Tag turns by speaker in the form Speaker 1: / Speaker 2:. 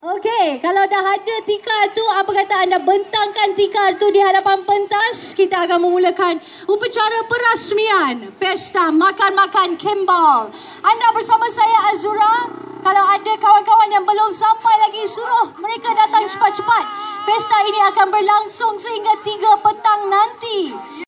Speaker 1: Okey, kalau dah ada tikar tu, apa kata anda bentangkan tikar tu di hadapan pentas? Kita akan memulakan upacara perasmian Pesta Makan-Makan Kimball. Anda bersama saya Azura. Kalau ada kawan-kawan yang belum sampai lagi, suruh mereka datang cepat-cepat. Pesta ini akan berlangsung sehingga 3 petang nanti.